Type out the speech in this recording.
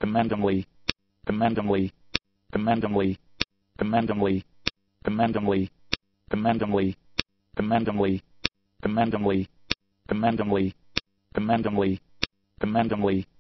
commendingly, commendingly, commendingly, commendingly, commendingly, commendingly, commendingly, commendingly, commendingly, commendingly, commendingly,